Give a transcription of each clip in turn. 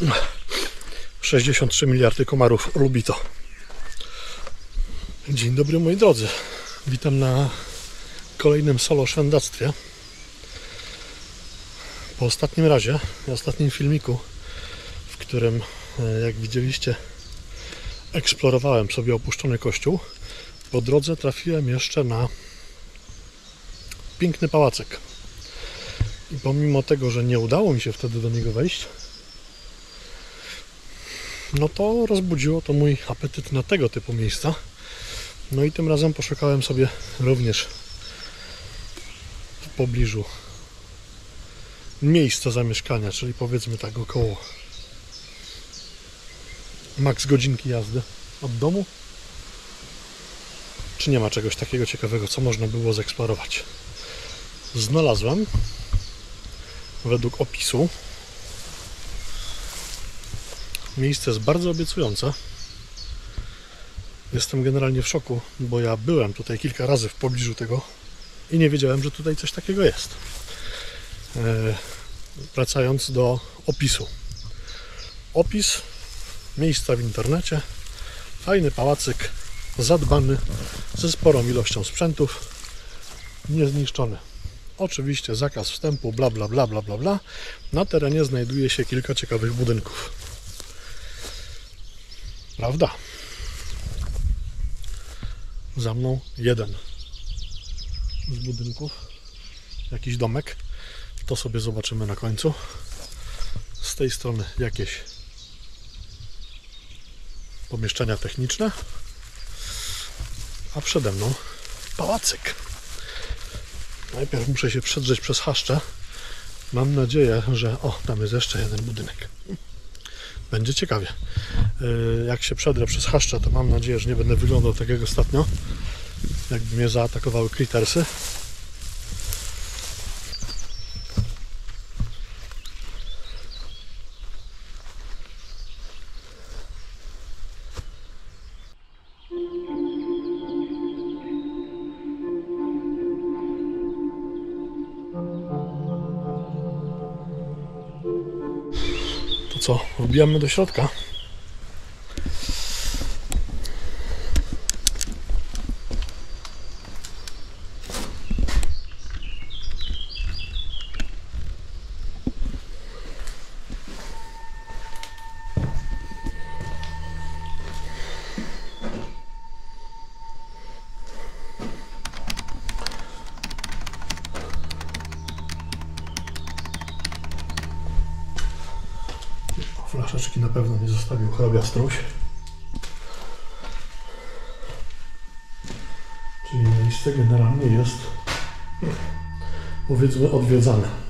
63 miliardy komarów lubi to. Dzień dobry moi drodzy. Witam na kolejnym solo szwendactwie. Po ostatnim razie, ostatnim filmiku, w którym, jak widzieliście, eksplorowałem sobie opuszczony kościół, po drodze trafiłem jeszcze na piękny pałacyk. I pomimo tego, że nie udało mi się wtedy do niego wejść, no to rozbudziło to mój apetyt na tego typu miejsca. No i tym razem poszukałem sobie również w pobliżu miejsca zamieszkania, czyli powiedzmy tak około maks godzinki jazdy od domu. Czy nie ma czegoś takiego ciekawego, co można było zeksplorować? Znalazłem według opisu miejsce jest bardzo obiecujące. Jestem generalnie w szoku, bo ja byłem tutaj kilka razy w pobliżu tego i nie wiedziałem, że tutaj coś takiego jest. Wracając do opisu. Opis miejsca w internecie. Fajny pałacyk, zadbany, ze sporą ilością sprzętów, niezniszczony. Oczywiście zakaz wstępu, bla bla bla bla bla bla. Na terenie znajduje się kilka ciekawych budynków. Prawda? Za mną jeden z budynków, jakiś domek, to sobie zobaczymy na końcu. Z tej strony jakieś pomieszczenia techniczne, a przede mną pałacyk. Najpierw muszę się przedrzeć przez chaszcze. Mam nadzieję, że... O, tam jest jeszcze jeden budynek. Będzie ciekawie. Jak się przedrę przez chaszcze, to mam nadzieję, że nie będę wyglądał tak jak ostatnio, jakby mnie zaatakowały Crittersy. To co? Wbijamy do środka. Flaszeczki na pewno nie zostawił hrabia Struś. Czyli miejsce generalnie jest, powiedzmy, odwiedzane.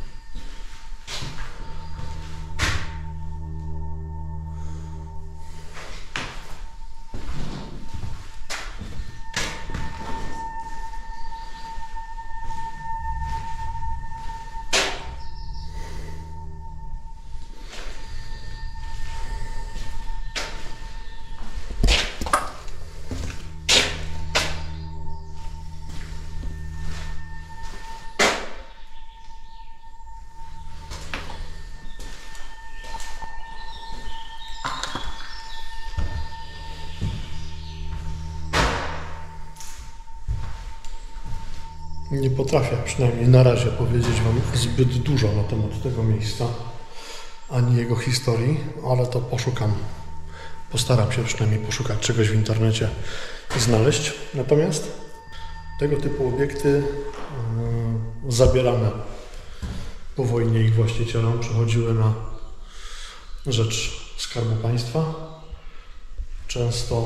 Nie potrafię przynajmniej na razie powiedzieć Wam zbyt dużo na temat tego miejsca, ani jego historii, ale to poszukam. Postaram się przynajmniej poszukać czegoś w internecie i znaleźć. Natomiast tego typu obiekty zabierane po wojnie ich właścicielom przechodziły na rzecz Skarbu Państwa. Często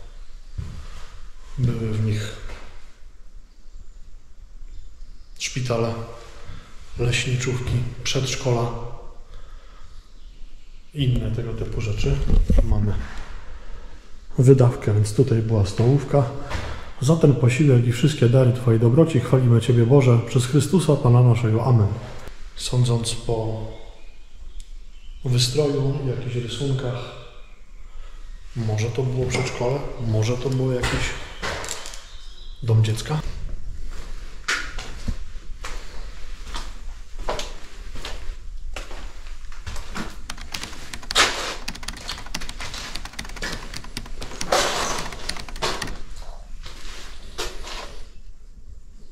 były w nich szpitale, leśniczówki, przedszkola i inne tego typu rzeczy. Mamy wydawkę, więc tutaj była stołówka. Za ten posiłek i wszystkie dary Twojej dobroci chwalimy Ciebie, Boże, przez Chrystusa Pana naszego. Amen. Sądząc po wystroju i jakichś rysunkach, może to było przedszkole, może to było jakiś dom dziecka.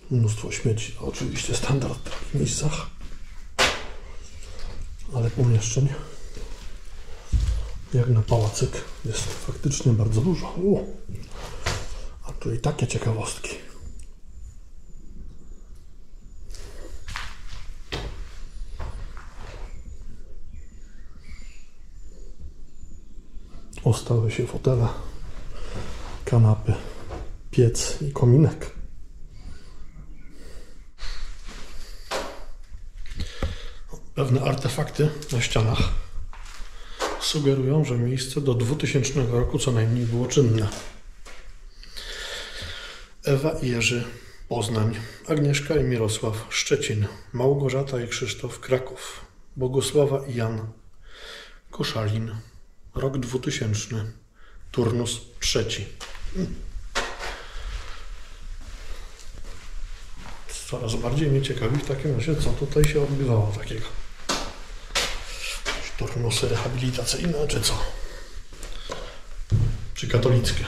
Mnóstwo śmieci, oczywiście standard w takich miejscach, ale pomieszczeń jak na pałacyk jest faktycznie bardzo dużo. A tu i takie ciekawostki. Ustały się fotele, kanapy, piec i kominek. Pewne artefakty na ścianach sugerują, że miejsce do 2000 roku co najmniej było czynne. Ewa i Jerzy, Poznań. Agnieszka i Mirosław, Szczecin. Małgorzata i Krzysztof, Kraków. Bogusława i Jan, Koszalin. Rok 2000. Turnus III. Coraz bardziej mnie ciekawi w takim razie, co tutaj się odbywało takiego. Turnusy rehabilitacyjne, czy co? Czy katolickie?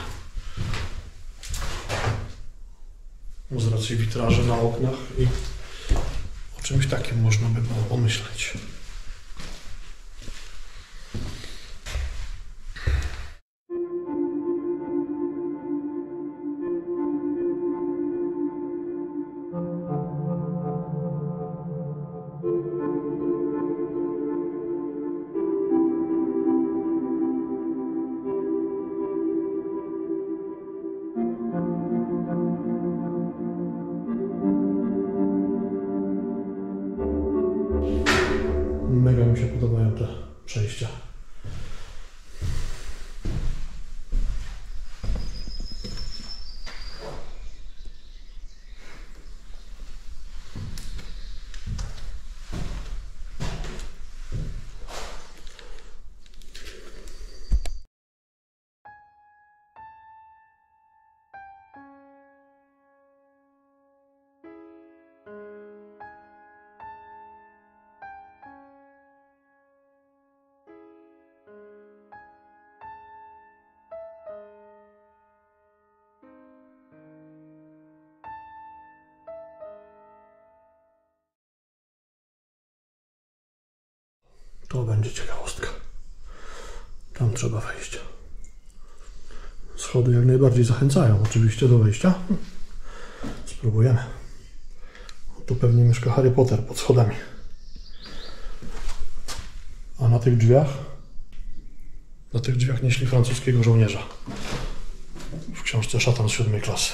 Z racji witraży na oknach i o czymś takim można by było pomyśleć. Mega mi się podobają te przejścia. To będzie ciekawostka. Tam trzeba wejść. Schody jak najbardziej zachęcają oczywiście do wejścia. Spróbujemy. Tu pewnie mieszka Harry Potter pod schodami. A na tych drzwiach? Na tych drzwiach nieśli francuskiego żołnierza. W książce Szatan z 7. klasy.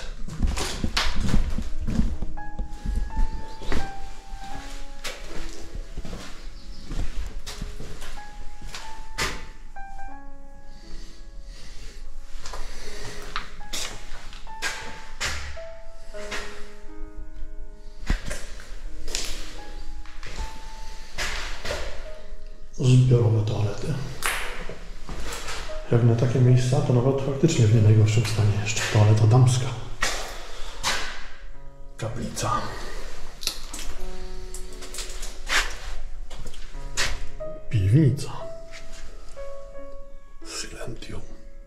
Zbiorowe toalety. Jak na takie miejsca, to nawet faktycznie w nie najgorszym stanie jeszcze toaleta damska. Kaplica. Piwnica. Silentium.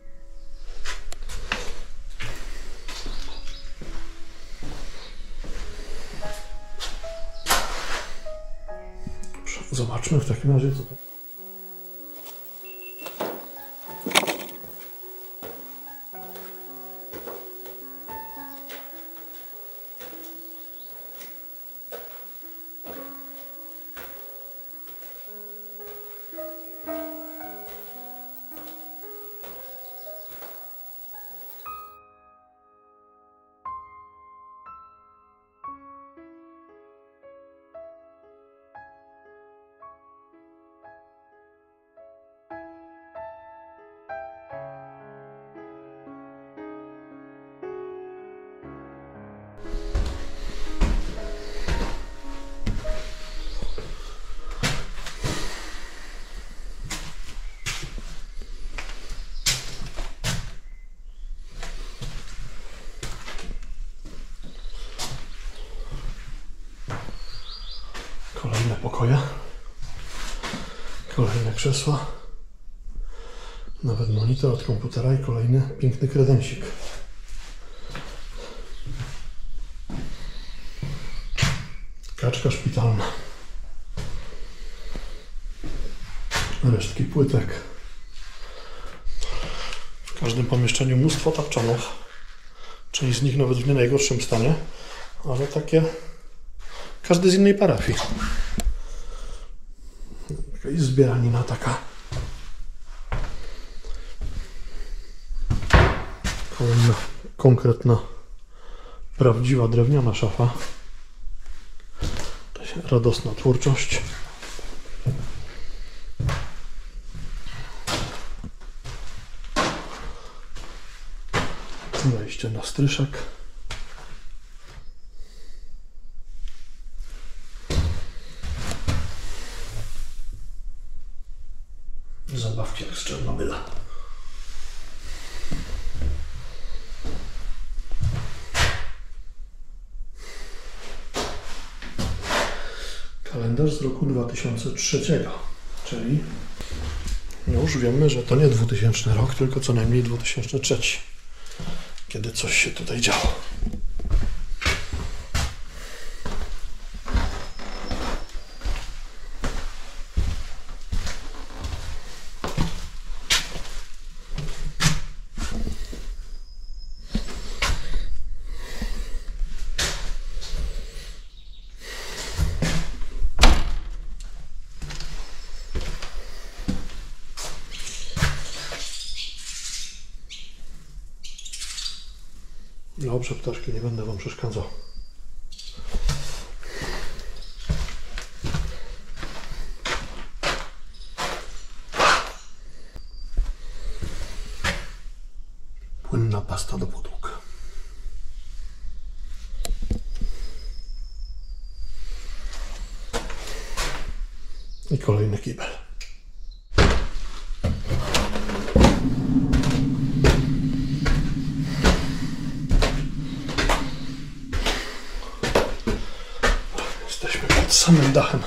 Zobaczmy w takim razie, co to. Kolejne pokoje, kolejne krzesła, nawet monitor od komputera i kolejny piękny kredensik. Kaczka szpitalna. Resztki płytek. W każdym pomieszczeniu mnóstwo tapczanów. Część z nich nawet w nie najgorszym stanie, ale takie każdy z innej parafii. Jakaś zbieranina taka. Kolejna konkretna, prawdziwa drewniana szafa. Radosna twórczość. Wejście na stryszek. Zabawki jak z Czernobyla. Kalendarz z roku 2003, czyli już wiemy, że to nie 2000 rok, tylko co najmniej 2003, kiedy coś się tutaj działo. Dobrze, ptaszki, nie będę wam przeszkadzał. Płynna pasta do podłóg. I kolejny kibel. Samym dachem.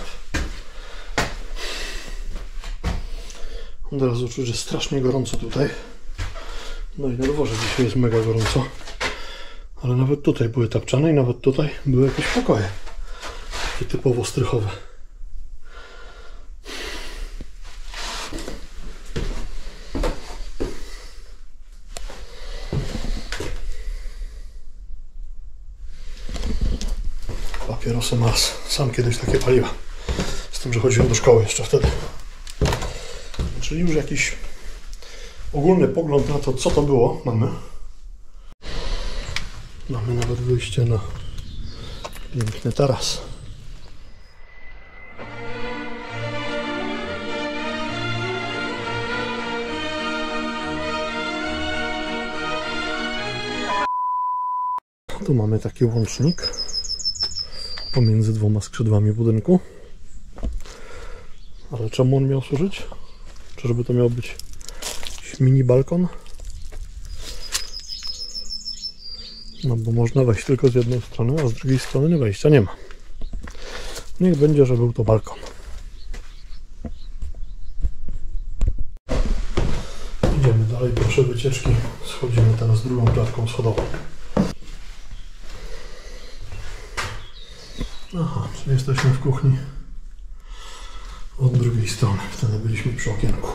Od razu czuć, że strasznie gorąco tutaj. No i na dworze dzisiaj jest mega gorąco. Ale nawet tutaj były tapczane i nawet tutaj były jakieś pokoje. Takie typowo strychowe. Papierosy mas. Sam kiedyś takie paliłem. Z tym, że chodziłem do szkoły jeszcze wtedy. Czyli już jakiś ogólny pogląd na to, co to było, mamy. Mamy nawet wyjście na piękny taras. Tu mamy taki łącznik pomiędzy dwoma skrzydłami budynku. Ale czemu on miał służyć? Czy żeby to miał być jakiś mini balkon? No bo można wejść tylko z jednej strony, a z drugiej strony wejścia nie ma. Niech będzie, że był to balkon. Idziemy dalej, proszę wycieczki. Schodzimy teraz drugą klatką schodową. Aha, czyli jesteśmy w kuchni od drugiej strony. Wtedy byliśmy przy okienku.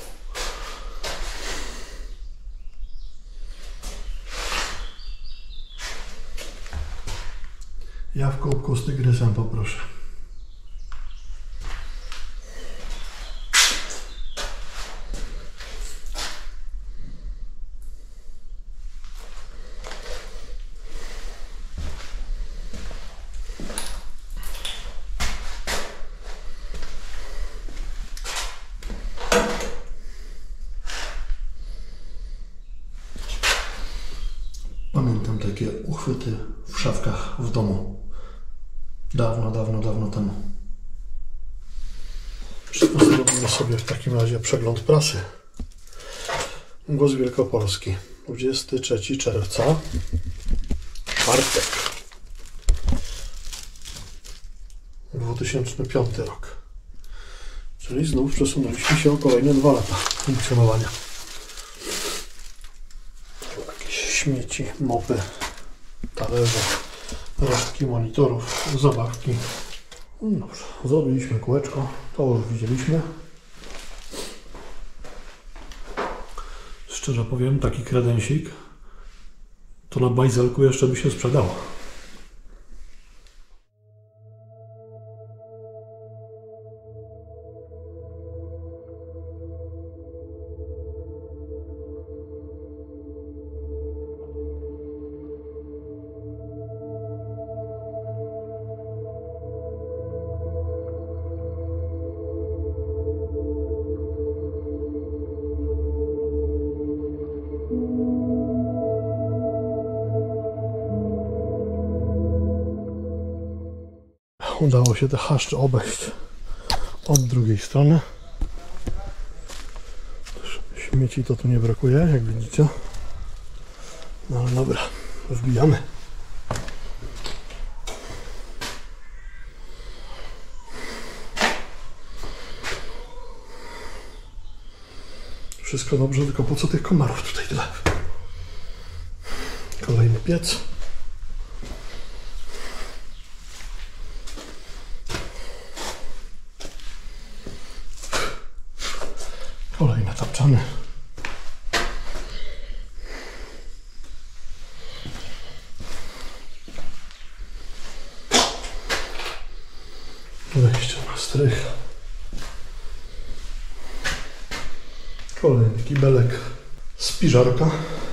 Ja w kubku z tygrysem poproszę. Pamiętam takie uchwyty w szafkach w domu. Dawno temu. Zrobimy sobie w takim razie przegląd prasy. Głos Wielkopolski. 23 czerwca. Czwartek. 2005 rok. Czyli znów przesunęliśmy się o kolejne 2 lata funkcjonowania. Jakieś śmieci, mopy, talerze, resztki monitorów, zabawki. No dobrze, zrobiliśmy kółeczko, to już widzieliśmy. Szczerze powiem, taki kredensik to na bajzelku jeszcze by się sprzedało. Udało się te chaszcze obejść od drugiej strony. Śmieci to tu nie brakuje, jak widzicie. No ale dobra, wbijamy. Wszystko dobrze, tylko po co tych komarów tutaj tyle? Kolejny piec. Kolejne tapczany. Wejście na strych. Kolejny kibelek. Spiżarka.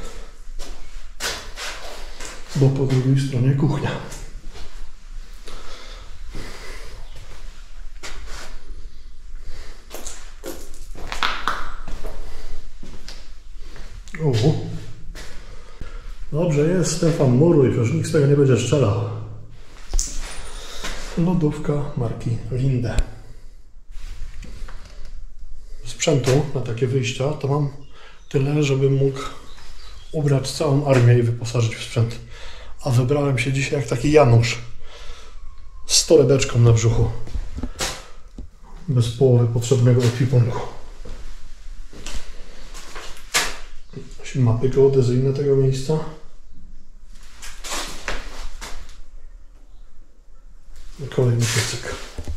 Bo po drugiej stronie kuchnia. Dobrze jest, Stefan, muruj, przecież nikt z tego nie będzie strzelał. Lodówka marki Linde. Sprzętu na takie wyjścia to mam tyle, żebym mógł ubrać całą armię i wyposażyć w sprzęt. A wybrałem się dzisiaj jak taki Janusz z torebeczką na brzuchu. Bez połowy potrzebnego ekwipunku. Mapy geodezyjne tego miejsca. I kolejny piecyk.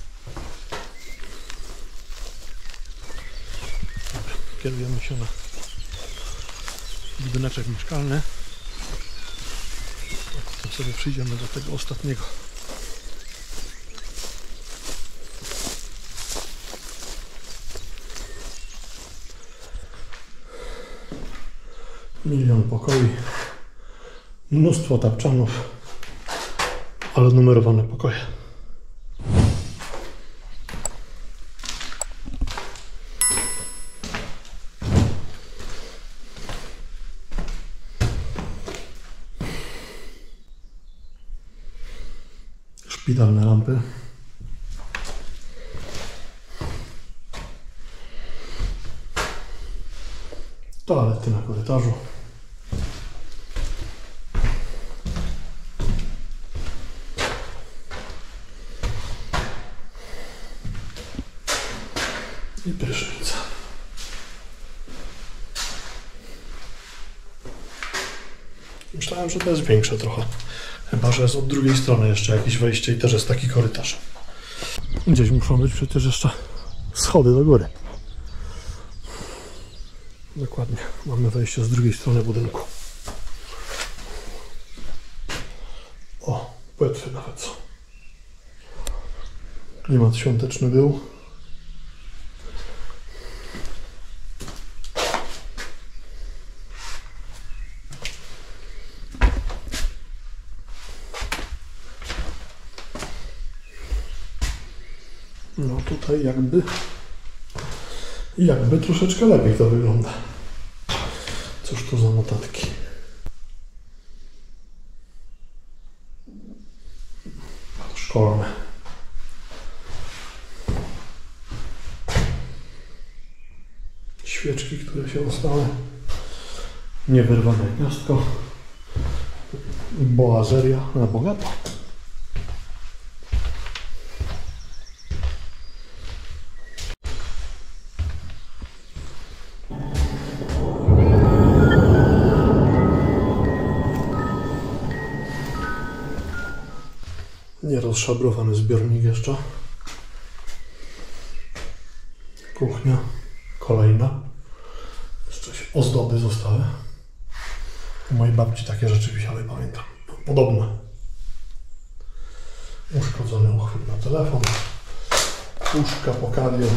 Kierujemy się na budyneczek mieszkalny. To sobie przyjdziemy do tego ostatniego. Milion pokoi, mnóstwo tapczanów, ale numerowane pokoje. Szpitalne lampy. Toalety na korytarzu. I prysznica. Myślałem, że to jest większe trochę. Chyba że jest od drugiej strony jeszcze jakieś wejście i też jest taki korytarz. Gdzieś muszą być przecież jeszcze schody do góry. Dokładnie. Mamy wejście z drugiej strony budynku. O, płetwy nawet są. Klimat świąteczny był. No tutaj jakby troszeczkę lepiej to wygląda. Cóż to za notatki? Szkolne. Świeczki, które się ostały. Niewyrwane gniazdko. Boazeria na bogato. Nierozszabrowany zbiornik jeszcze. kuchnia. Kolejna. Jeszcze się ozdoby zostały. U mojej babci takie rzeczy wisiały, pamiętam. Podobne. Uszkodzony uchwyt na telefon. Puszka po kawie.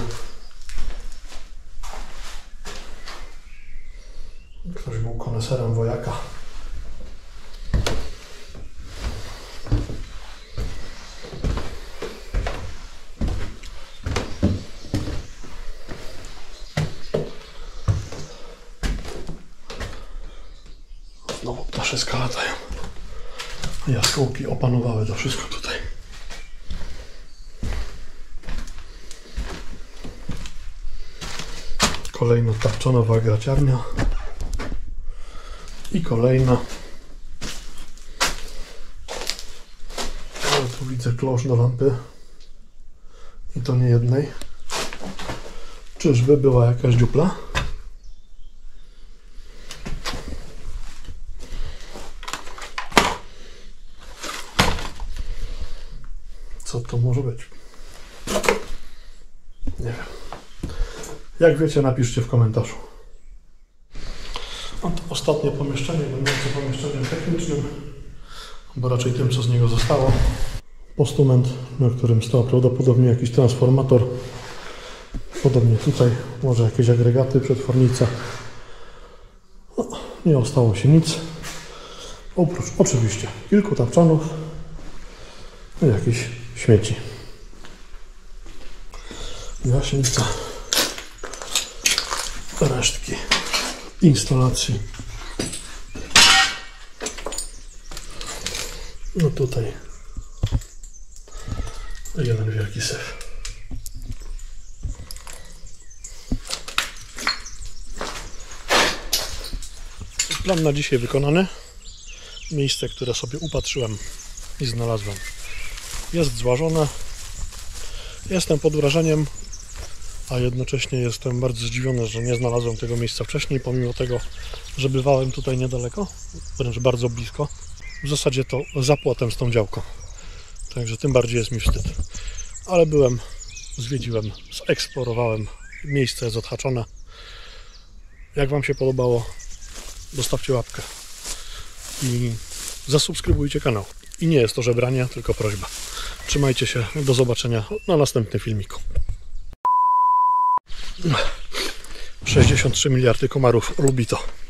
Ktoś był koneserem wojaka. Znowu ptaszyska latają. Jaskółki opanowały to wszystko tutaj. Kolejna tapczonowa graciarnia. I kolejna. Ale tu widzę klosz do lampy. I to nie jednej. Czyżby była jakaś dziupla? Co to może być? Nie wiem. Jak wiecie, napiszcie w komentarzu. No to ostatnie pomieszczenie, będące pomieszczeniem technicznym, bo raczej tym, co z niego zostało. Postument, na którym stał prawdopodobnie jakiś transformator. Podobnie tutaj, może jakieś agregaty, przetwornica. No, nie ostało się nic. Oprócz oczywiście kilku tapczanów i jakieś śmieci. Gaśnica. Resztki instalacji. No tutaj jeden wielki syf. Plan na dzisiaj wykonany. Miejsce, które sobie upatrzyłem i znalazłem, jest złażone. Jestem pod wrażeniem, a jednocześnie jestem bardzo zdziwiony, że nie znalazłem tego miejsca wcześniej, pomimo tego, że bywałem tutaj niedaleko, wręcz bardzo blisko. W zasadzie to za płotem z tą działką. Także tym bardziej jest mi wstyd. Ale byłem, zwiedziłem, zeksplorowałem. Miejsce jest odhaczone. Jak Wam się podobało, zostawcie łapkę i zasubskrybujcie kanał. I nie jest to żebranie, tylko prośba. Trzymajcie się, do zobaczenia na następnym filmiku. 63 miliardy komarów lubi to.